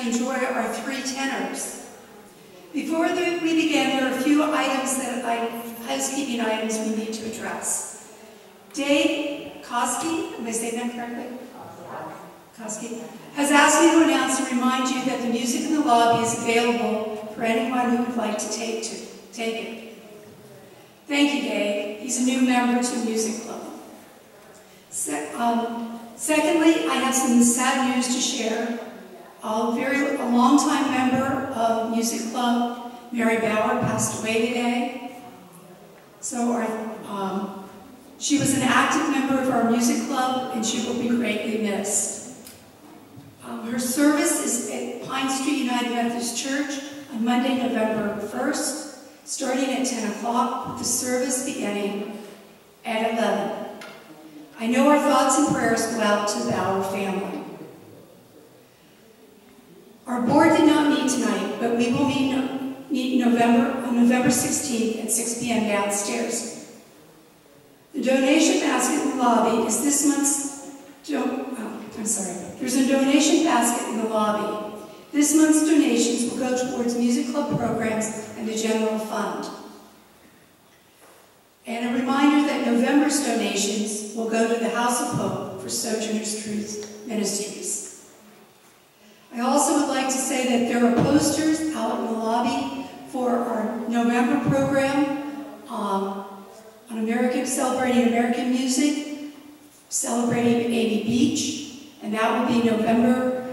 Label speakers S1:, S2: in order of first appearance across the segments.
S1: to enjoy our three tenors. Before we begin, there are a few items housekeeping items we need to address. Dave Koski, am I saying that correctly? Koski, has asked me to announce and remind you that the music in the lobby is available for anyone who would like to take it. Thank you, Dave. He's a new member to Music Club. Secondly, I have some sad news to share. A longtime member of Music Club, Mary Bauer, passed away today. So she was an active member of our Music Club, and she will be greatly missed. Her service is at Pine Street United Methodist Church on Monday, November 1st, starting at 10 o'clock, with the service beginning at 11. I know our thoughts and prayers go out to the Bauer family. Our board did not meet tonight, but we will meet on November 16th at 6 p.m. downstairs. The donation basket in the lobby is this month's There's a donation basket in the lobby. This month's donations will go towards Music Club programs and the general fund. And a reminder that November's donations will go to the House of Hope for Sojourners Truth Ministries. I also would like to say that there are posters out in the lobby for our November program on celebrating American music, celebrating Amy Beach, and that will be November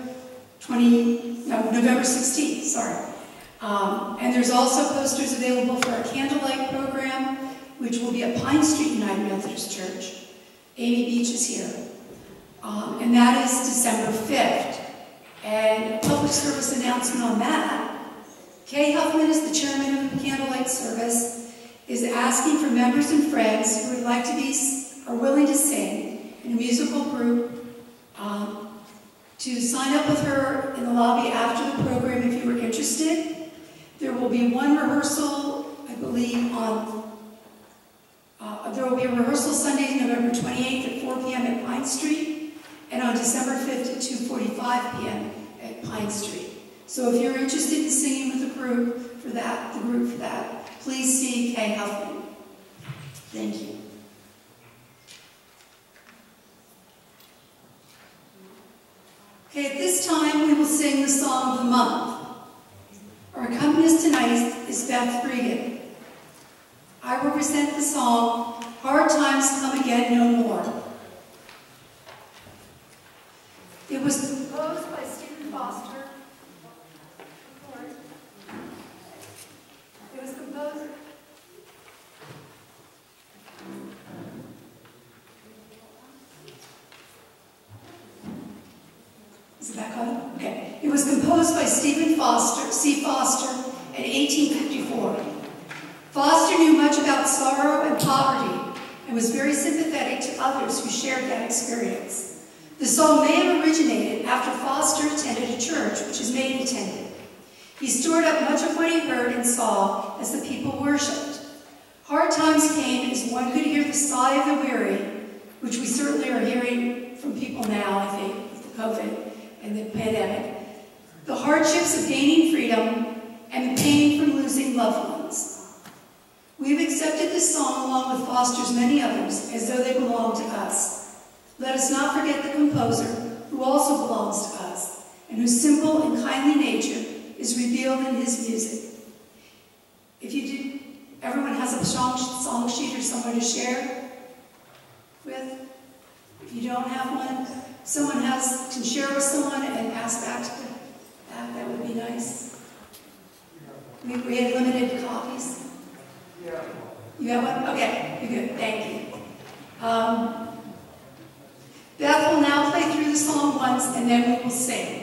S1: 16th, sorry. And there's also posters available for our candlelight program, which will be at Pine Street United Methodist Church. Amy Beach is here. And that is December 5th. And a public service announcement on that. Kay Huffman is the chairman of the candlelight service, is asking for members and friends who would like to be, are willing to sing in a musical group, to sign up with her in the lobby after the program if you were interested. There will be one rehearsal, I believe, there will be a rehearsal Sunday, November 28th at 4 p.m. at Pine Street, and on December 5th at 2:45 p.m. at Pine Street. So if you're interested in singing with the group for that, please see Kay Huffman. Thank you. Okay, at this time we will sing the song of the month. Our accompanist tonight is Beth Bregan. I will present the song, Hard Times Come Again No More. It was composed by Stephen Foster. It was composed... Is it back on? Okay. It was composed by Stephen C. Foster in 1854. Foster knew much about sorrow and poverty and was very sympathetic to others who shared that experience. The song may have originated after Foster attended a church which his maid attended. He stored up much of what he heard and saw as the people worshipped. Hard times came as one could hear the sigh of the weary, which we certainly are hearing from people now, I think, with the COVID and the pandemic. The hardships of gaining freedom and the pain from losing loved ones. We've accepted this song along with Foster's many others as though they belong to us. Let us not forget the composer, who also belongs to us, and whose simple and kindly nature is revealed in his music. If you did, everyone has a song sheet or someone to share with. If you don't have one, someone can share with someone and pass back to them. That would be nice. We had limited copies.
S2: Yeah.
S1: You have one? Okay, you're good. Thank you. Beth will now play through the song once, and then we will sing.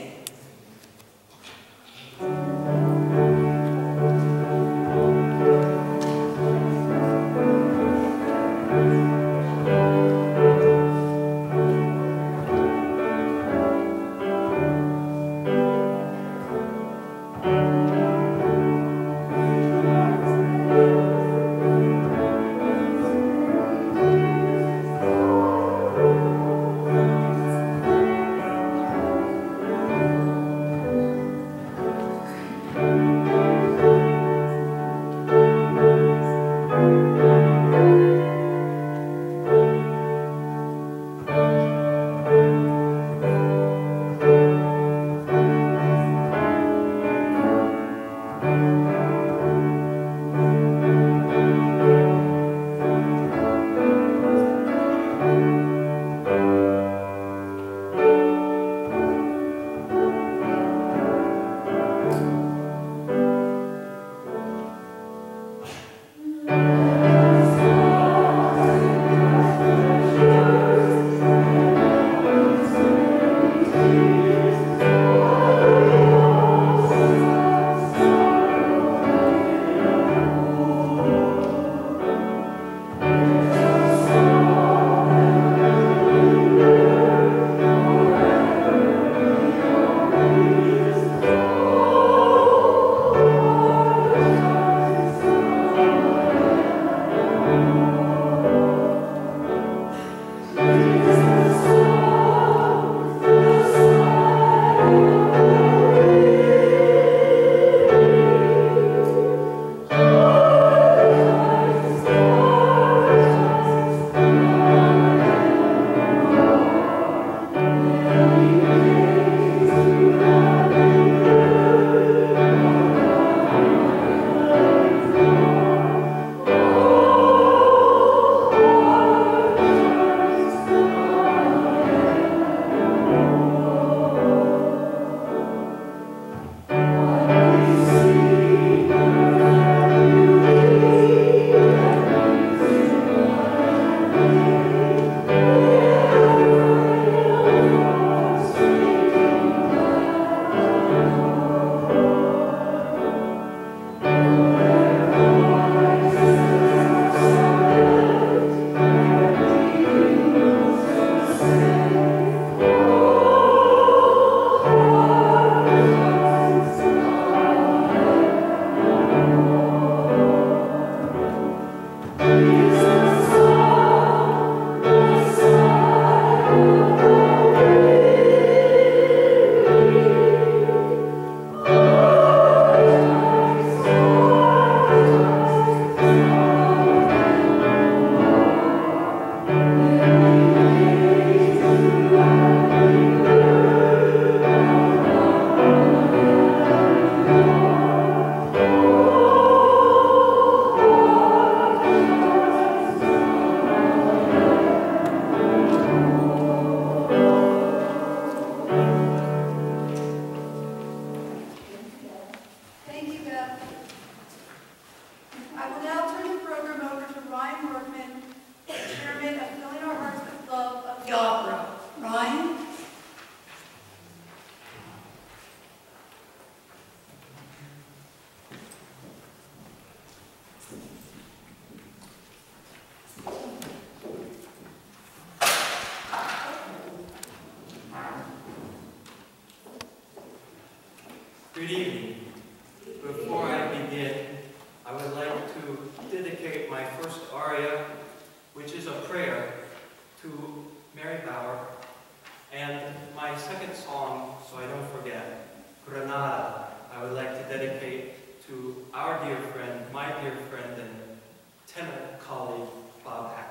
S2: Good evening. Before I begin, I would like to dedicate my first aria, which is a prayer, to Mary Bauer, and my second song, so I don't forget, Granada, I would like to dedicate to our dear friend, my dear friend, and tenor colleague, Bob Hacker.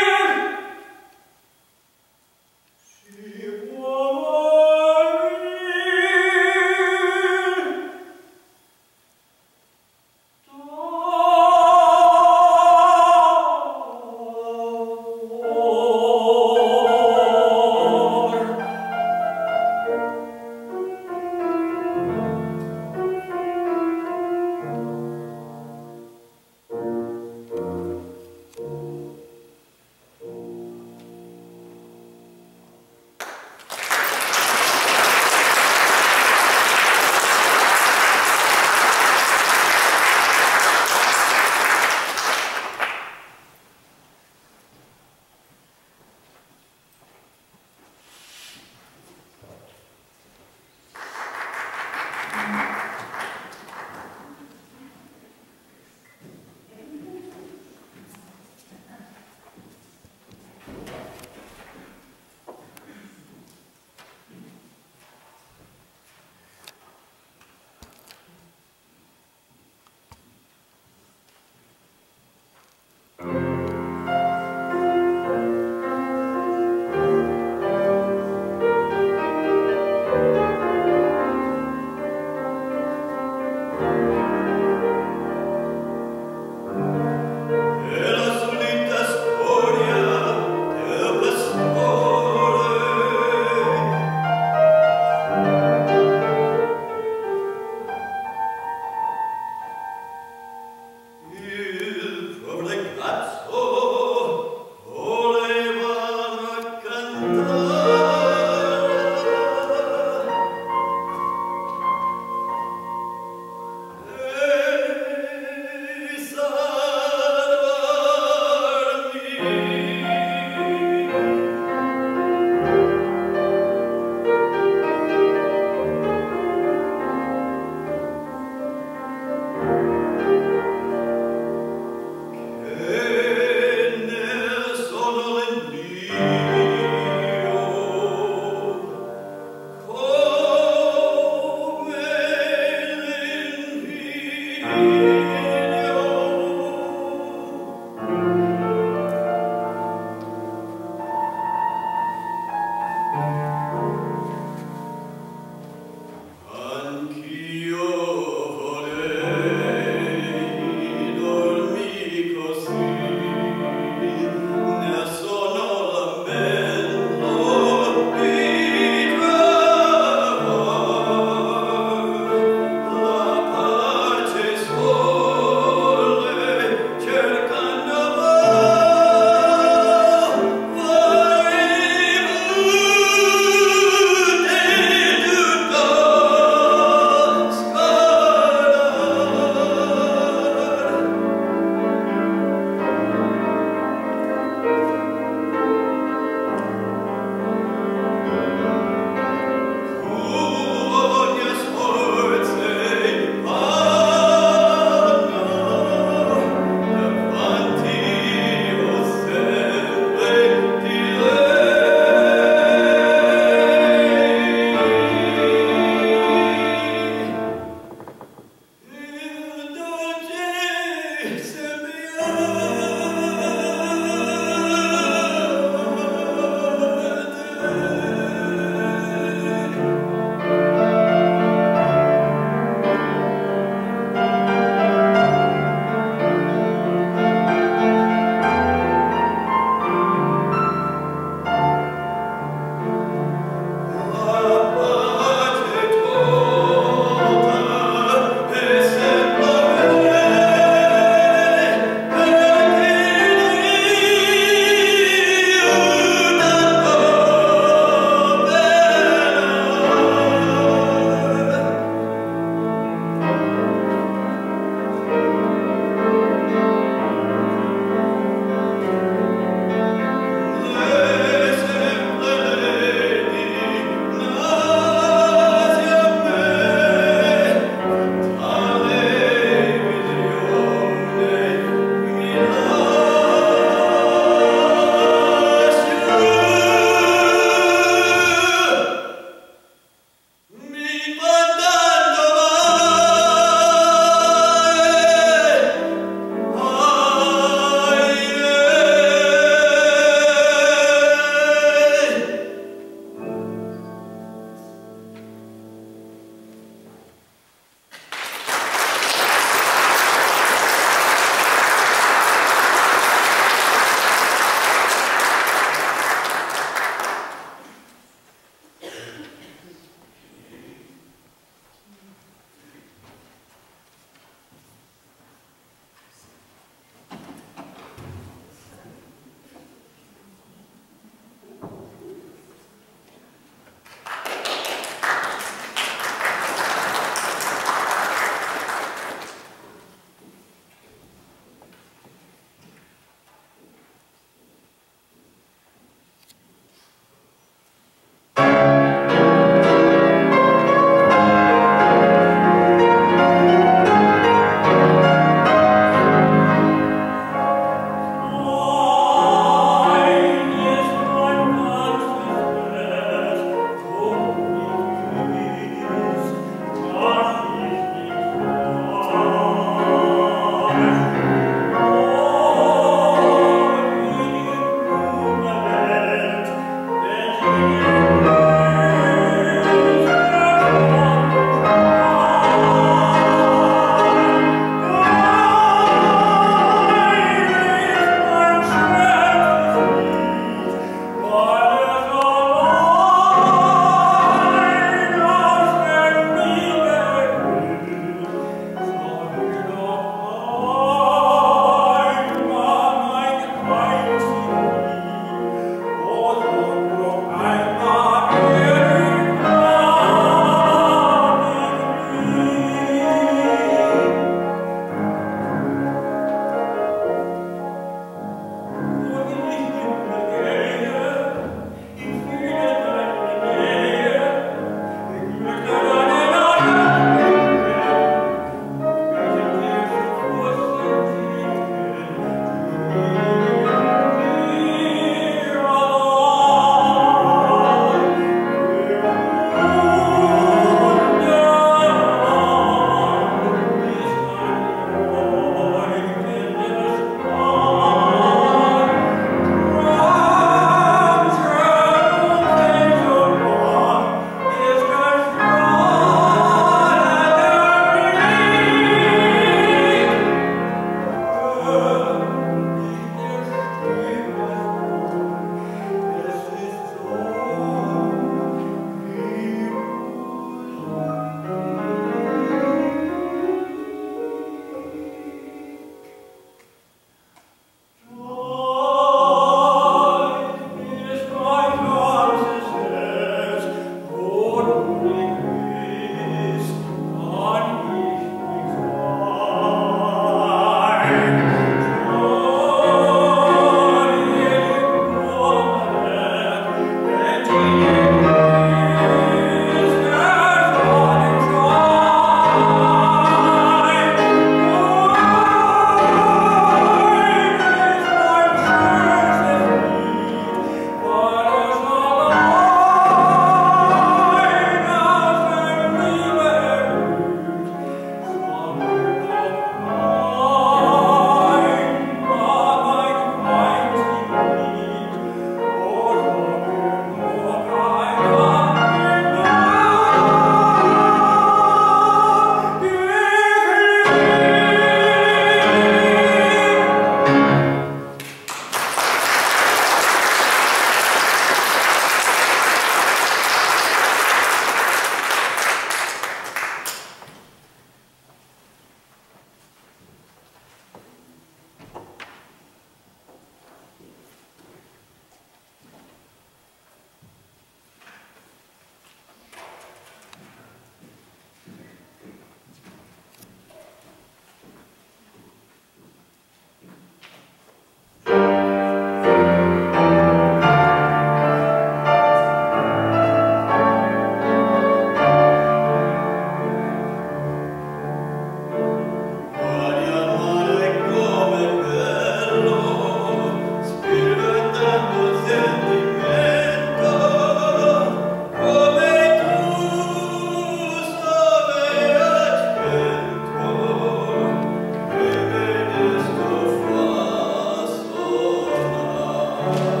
S3: Oh